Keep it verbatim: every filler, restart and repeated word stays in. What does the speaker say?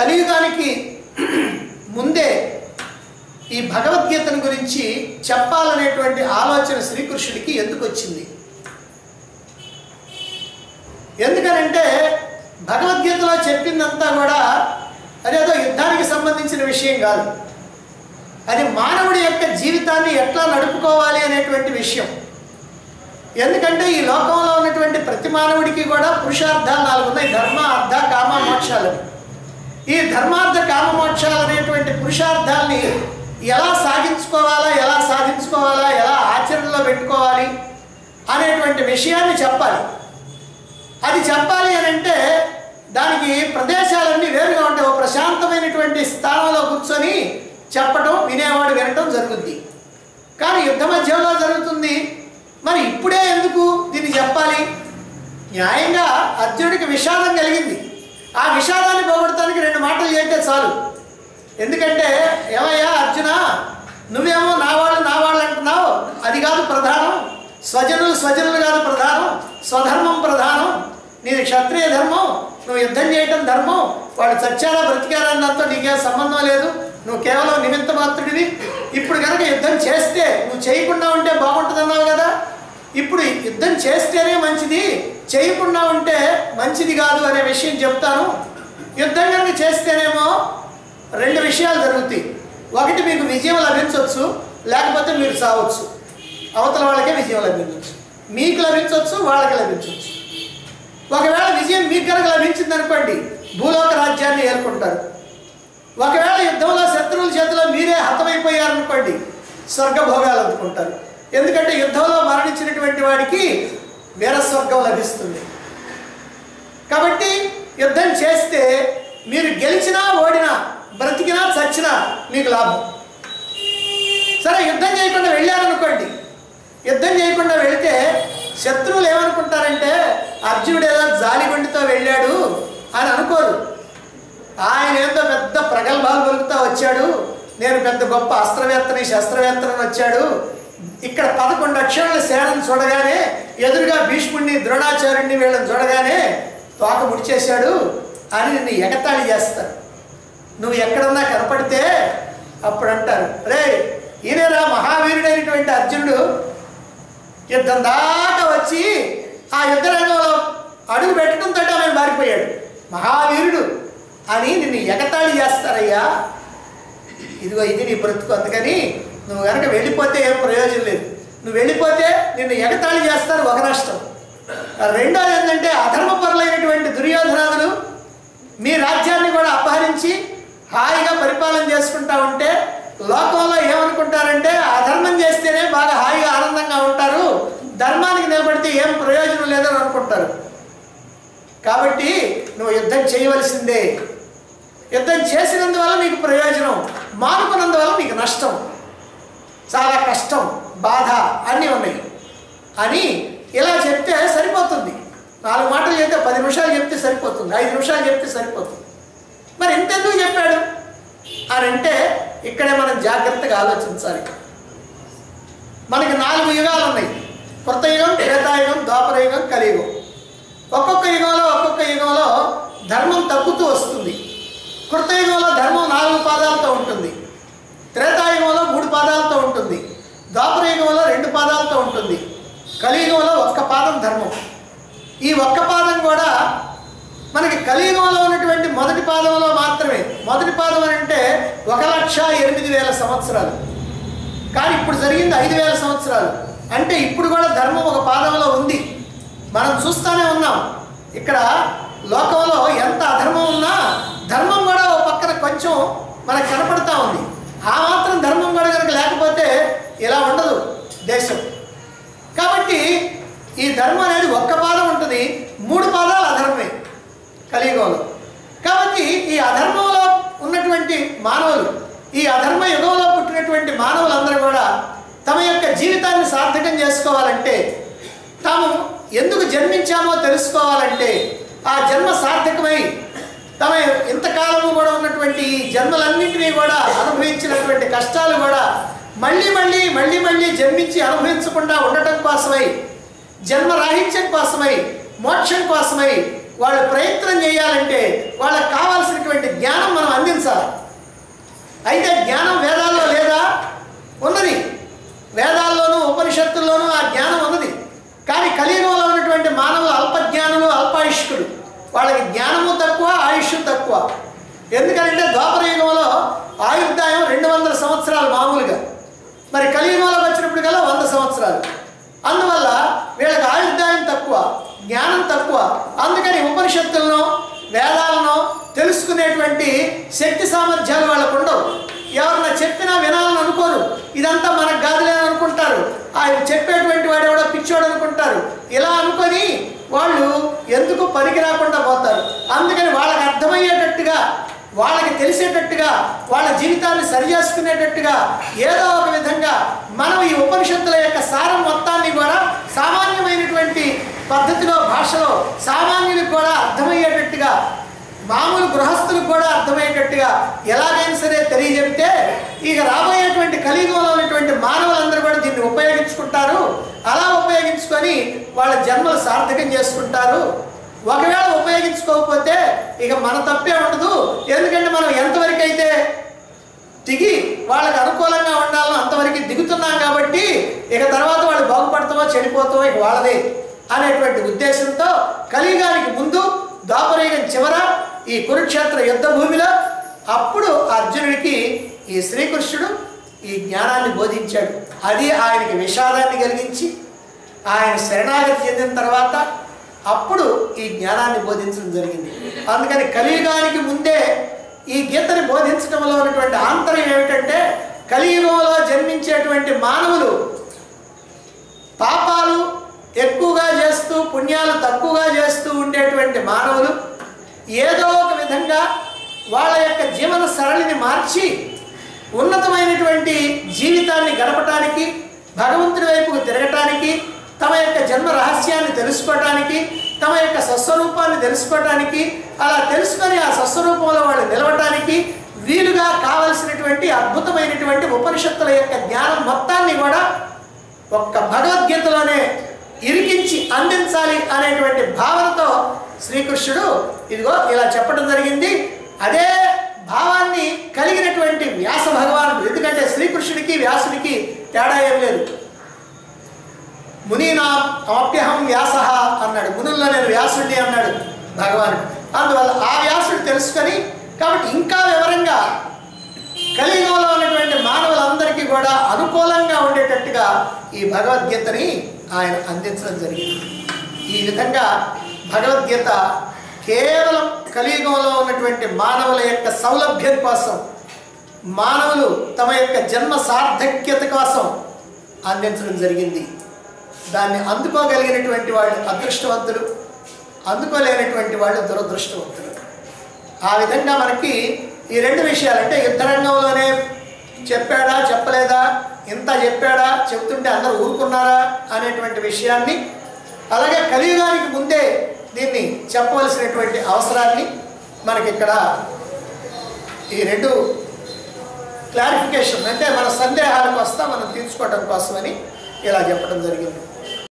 కలియుగానికి ముందే ఈ భగవద్గీతను గురించి చెప్పాలనేటువంటి ఆలోచన శ్రీకృష్ణుడికి ఎందుకు వచ్చింది? ఎందుకనంటే భగవద్గీతలో చెప్పిందంతా కూడా అదేదో యుద్ధానికి సంబంధించిన విషయం కాదు. అది మానవుడి యొక్క జీవితాన్ని ఎట్లా నడుపుకోవాలి అనేటువంటి విషయం. ఎందుకంటే ఈ లోకంలో ఉన్నటువంటి ప్రతి మానవుడికి కూడా పురుషార్థాలు నాలుగు ఉన్నాయి: ధర్మ, అర్థ, కామ, మోక్షాలని. ఈ ధర్మార్థ కామ మోక్షాలు అనేటువంటి పురుషార్థాలని ఎలా సాధించుకోవాలా, ఎలా సాధించుకోవాలా, ఎలా ఆచరణలో పెట్టుకోవాలి అనేటువంటి విషయాన్ని చెప్పాలి. అది చెప్పాలి అని అంటే దానికి ప్రదేశాలన్నీ వేరుగా ఉంటాయి. ఒక ప్రశాంతమైనటువంటి స్థానంలో కూర్చొని చెప్పటం, వినేవాడు వినటం జరుగుద్ది. కానీ యుద్ధ మధ్యంలో జరుగుతుంది. మరి ఇప్పుడే ఎందుకు దీన్ని చెప్పాలి? న్యాయంగా అర్జునుడికి విషాదం కలిగింది. ఆ విషాదాన్ని పోగొడటానికి రెండు మాటలు చేస్తే చాలు. ఎందుకంటే ఏమయ్యా అర్జున, నువ్వేమో నా వాళ్ళు నా వాళ్ళు అంటున్నావు, అది కాదు ప్రధానం. స్వజనులు స్వజనులు కాదు ప్రధానం, స్వధర్మం ప్రధానం. నీది క్షత్రియ ధర్మం, నువ్వు యుద్ధం చేయటం ధర్మం. వాళ్ళు చచ్చారా బ్రతికారా అన్నతో నీకేం సంబంధం లేదు, నువ్వు కేవలం నిమిత్త మాత్రుడివి. ఇప్పుడు కనుక యుద్ధం చేస్తే, నువ్వు చేయకుండా ఉంటే బాగుంటుంది అన్నావు కదా, ఇప్పుడు యుద్ధం చేస్తేనే మంచిది, చేయకుండా ఉంటే మంచిది కాదు అనే విషయం చెప్తాను. యుద్ధం కనుక చేస్తేనేమో రెండు విషయాలు జరుగుతాయి. ఒకటి, మీకు విజయం లభించవచ్చు, లేకపోతే మీరు సావచ్చు. అవతల వాళ్ళకే విజయం లభించవచ్చు, మీకు లభించవచ్చు, వాళ్ళకి లభించవచ్చు. ఒకవేళ విజయం మీకు కనుక లభించింది అనుకోండి, భూలోక రాజ్యాన్ని ఏర్పడతారు. ఒకవేళ యుద్ధంలో శత్రువుల చేతిలో మీరే హతమైపోయారనుకోండి, స్వర్గభోగాలు అందుకుంటారు. ఎందుకంటే యుద్ధంలో మరణించినటువంటి వాడికి వీరస్వర్గం లభిస్తుంది. కాబట్టి యుద్ధం చేస్తే మీరు గెలిచినా ఓడినా, బ్రతికినా చచ్చినా మీకు లాభం. సరే, యుద్ధం చేయకుండా వెళ్ళారనుకోండి, యుద్ధం చేయకుండా వెళితే శత్రువులు ఏమనుకుంటారంటే అర్జునుడు ఏదో జాలిగుండితో వెళ్ళాడు అని అనుకోరు. ఆయన ఏదో పెద్ద ప్రగల్భాలు పలుకుతా వచ్చాడు, నేను పెద్ద గొప్ప అస్త్రవేత్తని శస్త్రవేత్తని వచ్చాడు, ఇక్కడ పదకొండు అక్షరాల సేనను చూడగానే, ఎదురుగా భీష్ముడిని ద్రోణాచార్యుడిని వీళ్ళని చూడగానే తోక ముడిచేశాడు అని నిన్ను ఎగతాళి చేస్తారు. నువ్వు ఎక్కడన్నా కనపడితే అప్పుడు అంటారు, రే ఈయనరా మహావీరుడైనటువంటి అర్జునుడు యుద్ధం దాకా వచ్చి ఆ యుద్ధ రంగంలో అడుగు పెట్టడంతో ఆయన మారిపోయాడు, మహావీరుడు అని నిన్ను ఎగతాళి చేస్తారయ్యా. ఇదిగో ఇది నీ బ్రతుకు. అందుకని నువ్వు కనుక వెళ్ళిపోతే ఏం ప్రయోజనం లేదు. నువ్వు వెళ్ళిపోతే నిన్ను ఎగతాళి చేస్తారు, ఒక నష్టం. రెండోది ఏంటంటే, అధర్మపరులైనటువంటి దుర్యోధనాదులు మీ రాజ్యాన్ని కూడా అపహరించి హాయిగా పరిపాలన చేసుకుంటా ఉంటే లోకంలో ఏమనుకుంటారంటే అధర్మం చేస్తేనే బాగా హాయిగా ఆనందంగా ఉంటారు, ధర్మానికి నిలబడితే ఏం ప్రయోజనం లేదని అనుకుంటారు. కాబట్టి నువ్వు యుద్ధం చేయవలసిందే. యుద్ధం చేసినందువల్ల నీకు ప్రయోజనం, మానుకున్నందువల్ల నీకు నష్టం, చాలా కష్టం, బాధ అన్నీ ఉన్నాయి అని ఇలా చెప్తే సరిపోతుంది. నాలుగు మాటలు చెప్తే పది నిమిషాలు చెప్తే సరిపోతుంది, ఐదు నిమిషాలు చెప్తే సరిపోతుంది. మరి ఇంతెందుకు చెప్పాడు అని అంటే ఇక్కడే మనం జాగ్రత్తగా ఆలోచించాలి. మనకి నాలుగు యుగాలు ఉన్నాయి: కృతయుగం, త్రేతాయుగం, ద్వాపరయుగం, కలియుగం. ఒక్కొక్క యుగంలో ఒక్కొక్క యుగంలో ధర్మం తగ్గుతూ వస్తుంది. కృతయుగంలో ధర్మం నాలుగు పాదాలతో ఉంటుంది, త్రేతాయుగంలో మూడు పాదాలతో ఉంటుంది, ద్వాపరయుగంలో రెండు పాదాలతో ఉంటుంది, కలియుగంలో ఒక్క పాదం ధర్మం. ఈ ఒక్క పాదం కూడా మనకి కలియుగంలో ఉన్నటువంటి మొదటి పాదంలో మాత్రమే. మొదటి పాదం అంటే ఒక లక్ష ఎనిమిది వేల సంవత్సరాలు, కానీ ఇప్పుడు జరిగింది ఐదు వేల సంవత్సరాలు. అంటే ఇప్పుడు కూడా ధర్మం ఒక పాదంలో ఉంది, మనం చూస్తూనే ఉన్నాం. ఇక్కడ లోకంలో ఎంత అధర్మం ఉన్నా ధర్మం కూడా ఒక పక్కన కొంచెం మనకు కనపడతా ఉంది. ఆ మాత్రం ధర్మం కూడా కనుక లేకపోతే ఇలా ఉండదు దేశం. కాబట్టి ఈ ధర్మం అనేది ఒక్క పాదం ఉంటుంది, మూడు పాదాలు అధర్మమే కలియుగంలో. కాబట్టి ఈ అధర్మంలో ఉన్నటువంటి మానవులు, ఈ అధర్మ యుగంలో పుట్టినటువంటి మానవులందరూ కూడా తమ యొక్క జీవితాన్ని సార్థకం చేసుకోవాలంటే, తాము ఎందుకు జన్మించామో తెలుసుకోవాలంటే, ఆ జన్మ సార్థకమై తమ ఇంతకాలము కూడా ఉన్నటువంటి ఈ జన్మలన్నింటినీ కూడా అనుభవించినటువంటి కష్టాలు కూడా మళ్ళీ మళ్ళీ మళ్ళీ మళ్ళీ జన్మించి అనుభవించకుండా ఉండటం కోసమై, జన్మరాహిత్యం కోసమై, మోక్షం కోసమై వాళ్ళు ప్రయత్నం చేయాలంటే వాళ్ళకి కావాల్సినటువంటి జ్ఞానం అయితే జ్ఞానం వేదాల్లో లేదా? ఉన్నది. వేదాల్లోనూ ఉపనిషత్తుల్లోనూ ఆ జ్ఞానం ఉన్నది. కానీ కలియుగంలో ఉన్నటువంటి మానవులు అల్పజ్ఞానులు, అల్పాయుష్కుడు. వాళ్ళకి జ్ఞానము తక్కువ, ఆయుష్ తక్కువ. ఎందుకంటే ద్వాపర యుగంలో ఆయుర్దాయం రెండు వందల సంవత్సరాలు మామూలుగా, మరి కలియుగంలోకి వచ్చినప్పుడు కల్లా వంద సంవత్సరాలు. అందువల్ల వీళ్ళకి ఆయుర్దాయం తక్కువ, జ్ఞానం తక్కువ. అందుకని ఉపనిషత్తులను, వేదాలను తెలుసుకునేటువంటి శక్తి సామర్థ్యాలు వాళ్ళకు ఉండవు. ఎవరన్నా చెప్పినా వినాలని అనుకోరు. ఇదంతా మనకు కాదులే అని అనుకుంటారు. ఆయన చెప్పేటువంటి వాడు ఎవడో పిచ్చోడు అనుకుంటారు. ఇలా అనుకొని వాళ్ళు ఎందుకు పనికి రాకుండా పోతారు. అందుకని వాళ్ళకి అర్థమయ్యేటట్టుగా, వాళ్ళకి తెలిసేటట్టుగా, వాళ్ళ జీవితాన్ని సరిచేసుకునేటట్టుగా ఏదో ఒక విధంగా మనం ఈ ఉపనిషత్తుల యొక్క సారం మొత్తాన్ని కూడా సామాన్యమైనటువంటి పద్ధతిలో, భాషలో సామాన్యులకు కూడా అర్థమయ్యేటట్టుగా, మామూలు గృహస్థులకు కూడా అర్థమయ్యేటట్టుగా ఎలాగైనా సరే తెలియజెప్తే ఇక రాబోయేటువంటి కలియుగంలో ఉన్నటువంటి మానవులందరూ కూడా దీన్ని ఉపయోగించుకుంటారు. అలా ఉపయోగించుకొని వాళ్ళ జన్మలు సార్థకం చేసుకుంటారు. ఒకవేళ ఉపయోగించుకోకపోతే ఇక మన తప్పే ఉండదు. ఎందుకంటే మనం ఎంతవరకు అయితే దిగి వాళ్ళకి అనుకూలంగా ఉండాలో అంతవరకు దిగుతున్నాం కాబట్టి ఇక తర్వాత వాళ్ళు బాగుపడతామో చెడిపోతామో ఇక వాళ్ళదే అనేటువంటి ఉద్దేశంతో కలియుగానికి ముందు, ద్వాపరయుగం చివర, ఈ కురుక్షేత్ర యుద్ధ భూమిలో అప్పుడు అర్జునుడికి ఈ శ్రీకృష్ణుడు ఈ జ్ఞానాన్ని బోధించాడు. అది ఆయనకి విషాదాన్ని కలిగించి ఆయన శరణాగతి చెందిన తర్వాత అప్పుడు ఈ జ్ఞానాన్ని బోధించడం జరిగింది. అందుకని కలియుగానికి ముందే ఈ గీతని బోధించడంలో ఉన్నటువంటి ఆంతర్యం ఏమిటంటే, కలియుగంలో జన్మించేటువంటి మానవులు పాపాలు ఎక్కువగా చేస్తూ పుణ్యాలు తక్కువగా చేస్తూ ఉండేటువంటి మానవులు ఏదో ఒక విధంగా వాళ్ళ యొక్క జీవన సరళిని మార్చి ఉన్నతమైనటువంటి జీవితాన్ని గడపటానికి, భగవంతుడి వైపుకు తిరగటానికి, తమ యొక్క జన్మ రహస్యాన్ని తెలుసుకోవటానికి, తమ యొక్క స్వస్వరూపాన్ని తెలుసుకోవటానికి, అలా తెలుసుకొని ఆ స్వస్వరూపంలో వాళ్ళు నిలవటానికి వీలుగా కావలసినటువంటి అద్భుతమైనటువంటి ఉపనిషత్తుల యొక్క జ్ఞానం మొత్తాన్ని కూడా ఒక్క భగవద్గీతలోనే ఇరికించి అందించాలి అనేటువంటి భావనతో శ్రీకృష్ణుడు ఇదిగో ఇలా చెప్పడం జరిగింది. అదే భావాన్ని కలిగినటువంటి వ్యాస భగవానుడు, ఎందుకంటే శ్రీకృష్ణుడికి వ్యాసుడికి తేడా ఏం లేదు. మునీనా అప్యహం వ్యాస అన్నాడు, మునుల్లో నేను వ్యాసుడిని అన్నాడు భగవానుడు. అందువల్ల ఆ వ్యాసుడు తెలుసుకొని కాబట్టి ఇంకా వివరంగా కలియుగంలో ఉన్నటువంటి మానవులందరికీ కూడా అనుకూలంగా ఉండేటట్టుగా ఈ భగవద్గీతని ఆయన అందించడం జరిగింది. ఈ విధంగా భగవద్గీత కేవలం కలియుగంలో ఉన్నటువంటి మానవుల యొక్క సౌలభ్యం కోసం, మానవులు తమ యొక్క జన్మ సార్థక్యత కోసం అందించడం జరిగింది. దాన్ని అందుకోగలిగినటువంటి వాళ్ళు అదృష్టవంతులు, అందుకోలేనటువంటి వాళ్ళు దురదృష్టవంతులు. ఆ విధంగా మనకి ఈ రెండు విషయాలు, అంటే యుద్ధరంగంలోనే చెప్పాడా చెప్పలేదా, ఇంత చెప్పాడా, చెప్తుంటే అందరూ ఊరుకున్నారా అనేటువంటి విషయాన్ని, అలాగే కలియుగానికి ముందే దీన్ని చెప్పవలసినటువంటి అవసరాన్ని మనకి ఇక్కడ ఈ రెండు క్లారిఫికేషన్, అంటే మన సందేహాలకు వస్తా మనం తీర్చుకోవడం కోసమని ఇలా చెప్పడం జరిగింది.